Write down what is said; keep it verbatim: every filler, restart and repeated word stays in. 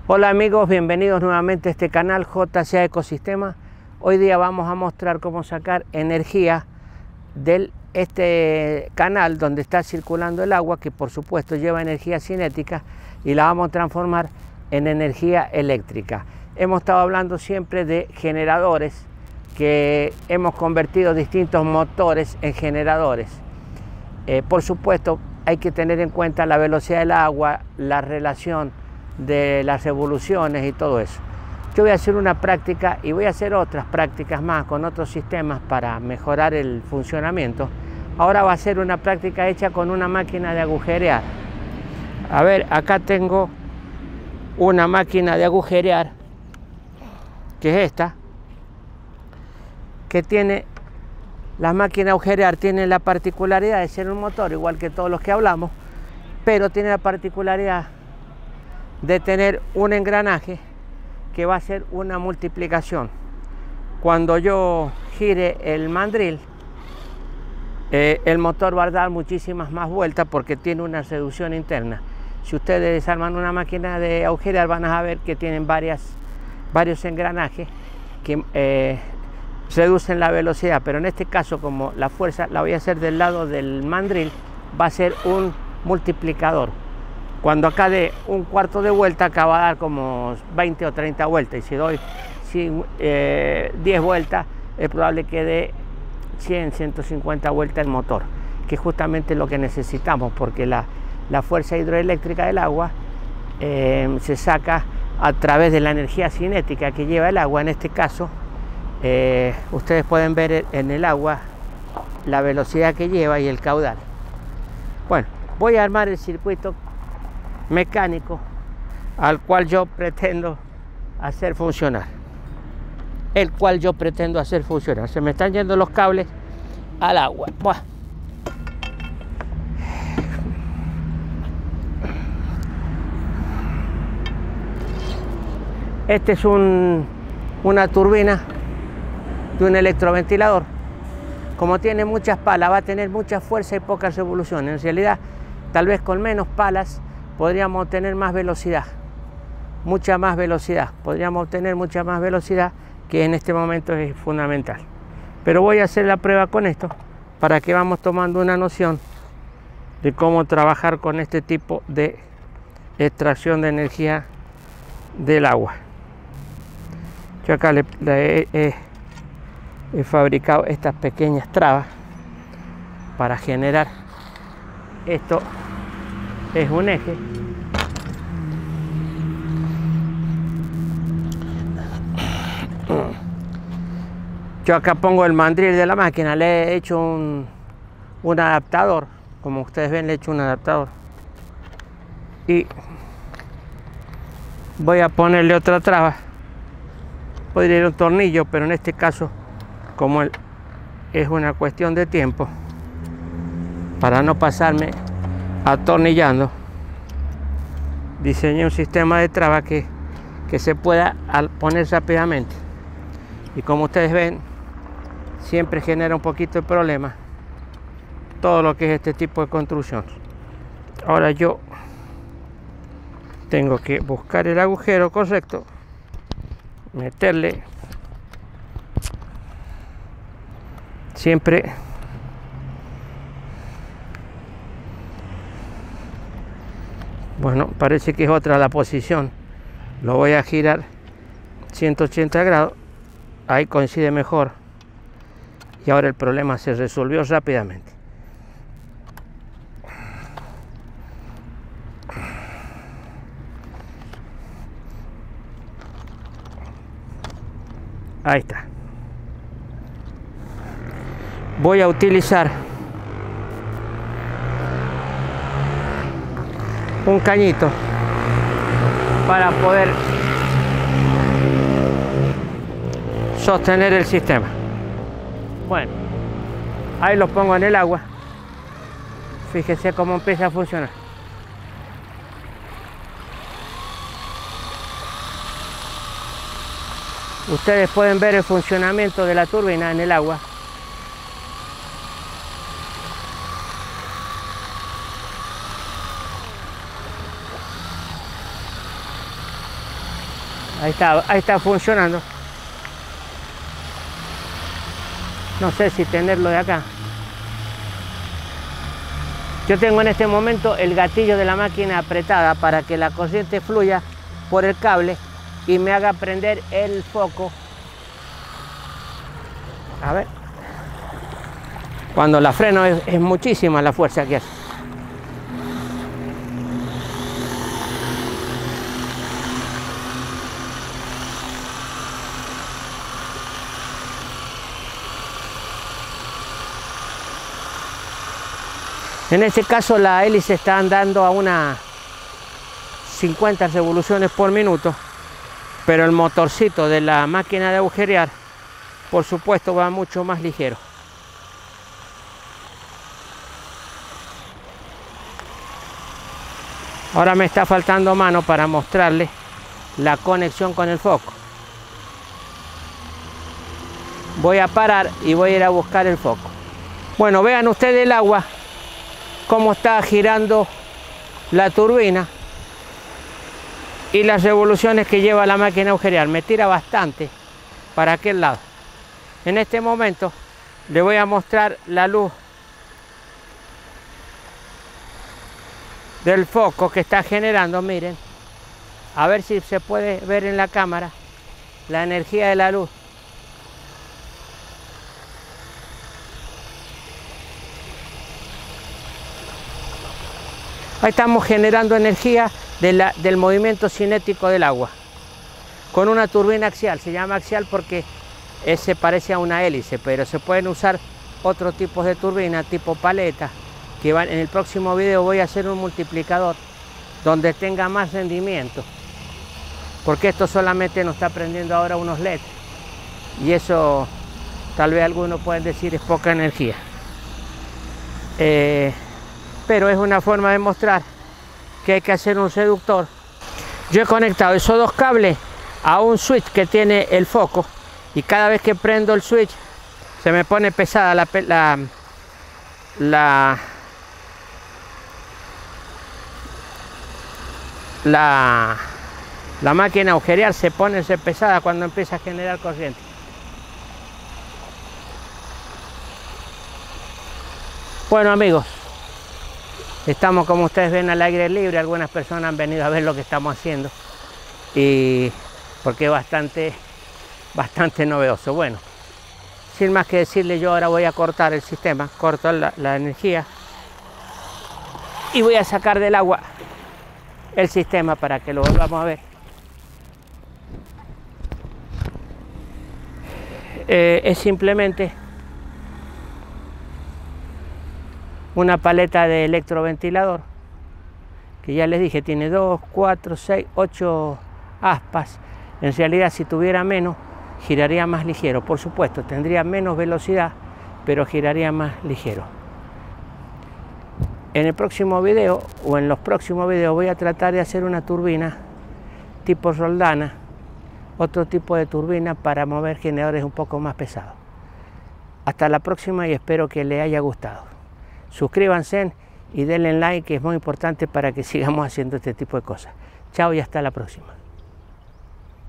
Hola amigos, bienvenidos nuevamente a este canal J C A Ecosistema. Hoy día vamos a mostrar cómo sacar energía de este canal donde está circulando el agua, que por supuesto lleva energía cinética, y la vamos a transformar en energía eléctrica. Hemos estado hablando siempre de generadores, que hemos convertido distintos motores en generadores. Eh, por supuesto hay que tener en cuenta la velocidad del agua, la relación de las revoluciones y todo eso. Yo voy a hacer una práctica y voy a hacer otras prácticas más con otros sistemas para mejorar el funcionamiento. Ahora va a ser una práctica hecha con una máquina de agujerear. A ver, acá tengo una máquina de agujerear, que es esta, que tiene, la máquina de agujerear tiene la particularidad de ser un motor igual que todos los que hablamos, pero tiene la particularidad de tener un engranaje que va a hacer una multiplicación. Cuando yo gire el mandril, eh, el motor va a dar muchísimas más vueltas porque tiene una reducción interna. Si ustedes desarman una máquina de agujerear, van a ver que tienen varias, varios engranajes que eh, reducen la velocidad, pero en este caso, como la fuerza la voy a hacer del lado del mandril, va a ser un multiplicador. Cuando acá dé un cuarto de vuelta, acá va a dar como veinte o treinta vueltas, y si doy eh, diez vueltas, es probable que dé cien, ciento cincuenta vueltas el motor, que es justamente lo que necesitamos, porque la, la fuerza hidroeléctrica del agua eh, se saca a través de la energía cinética que lleva el agua. En este caso, eh, ustedes pueden ver en el agua la velocidad que lleva y el caudal. Bueno, voy a armar el circuito mecánico al cual yo pretendo hacer funcionar el cual yo pretendo hacer funcionar. Se me están yendo los cables al agua. Buah. Este es un, una turbina de un electroventilador. Como tiene muchas palas, va a tener mucha fuerza y pocas revoluciones. En realidad, tal vez con menos palas podríamos obtener más velocidad, mucha más velocidad, podríamos obtener mucha más velocidad, que en este momento es fundamental. Pero voy a hacer la prueba con esto para que vamos tomando una noción de cómo trabajar con este tipo de extracción de energía del agua. Yo acá le, le he, he, he fabricado estas pequeñas trabas para generar esto. Es un eje. Yo acá pongo el mandril de la máquina, le he hecho un, un adaptador, como ustedes ven, le he hecho un adaptador, y voy a ponerle otra traba. Podría ir un tornillo, pero en este caso, como el, es una cuestión de tiempo, para no pasarme atornillando, diseñé un sistema de traba que, que se pueda poner rápidamente, y como ustedes ven, siempre genera un poquito de problema todo lo que es este tipo de construcción. Ahora yo tengo que buscar el agujero correcto, meterle siempre bueno, parece que es otra la posición, lo voy a girar ciento ochenta grados, ahí coincide mejor, y ahora el problema se resolvió rápidamente. Ahí está. Voy a utilizar un cañito para poder sostener el sistema. Bueno, ahí lo pongo en el agua. Fíjense cómo empieza a funcionar. Ustedes pueden ver el funcionamiento de la turbina en el agua. Ahí está, ahí está funcionando. No sé si tenerlo de acá. Yo tengo en este momento el gatillo de la máquina apretada para que la corriente fluya por el cable y me haga prender el foco. A ver. Cuando la freno es, es muchísima la fuerza que hace. En este caso la hélice está andando a unas cincuenta revoluciones por minuto, pero el motorcito de la máquina de agujerear, por supuesto, va mucho más ligero. Ahora me está faltando mano para mostrarle la conexión con el foco. Voy a parar y voy a ir a buscar el foco. Bueno, vean ustedes el agua, cómo está girando la turbina y las revoluciones que lleva la máquina agujerear. Me tira bastante para aquel lado. En este momento le voy a mostrar la luz del foco que está generando. Miren, a ver si se puede ver en la cámara la energía de la luz. Ahí estamos generando energía de la, del movimiento cinético del agua con una turbina axial. Se llama axial porque eh, se parece a una hélice, pero se pueden usar otros tipos de turbina tipo paleta, que van, en el próximo video voy a hacer un multiplicador donde tenga más rendimiento, porque esto solamente nos está prendiendo ahora unos L E D y eso tal vez algunos pueden decir es poca energía. Eh, pero es una forma de mostrar que hay que hacer un reductor. Yo he conectado esos dos cables a un switch que tiene el foco y cada vez que prendo el switch se me pone pesada la, la, la, la, la máquina a agujerear, se pone pesada cuando empieza a generar corriente. Bueno amigos, estamos, como ustedes ven, al aire libre. Algunas personas han venido a ver lo que estamos haciendo y porque es bastante, bastante novedoso. Bueno, sin más que decirle, yo ahora voy a cortar el sistema, corto la, la energía y voy a sacar del agua el sistema para que lo volvamos a ver. Eh, es simplemente una paleta de electroventilador que ya les dije tiene dos, cuatro, seis, ocho aspas. En realidad, si tuviera menos, giraría más ligero. Por supuesto, tendría menos velocidad, pero giraría más ligero. En el próximo video o en los próximos videos voy a tratar de hacer una turbina tipo Roldana, otro tipo de turbina para mover generadores un poco más pesados. Hasta la próxima y espero que les haya gustado. Suscríbanse y denle like, que es muy importante para que sigamos haciendo este tipo de cosas. Chao y hasta la próxima.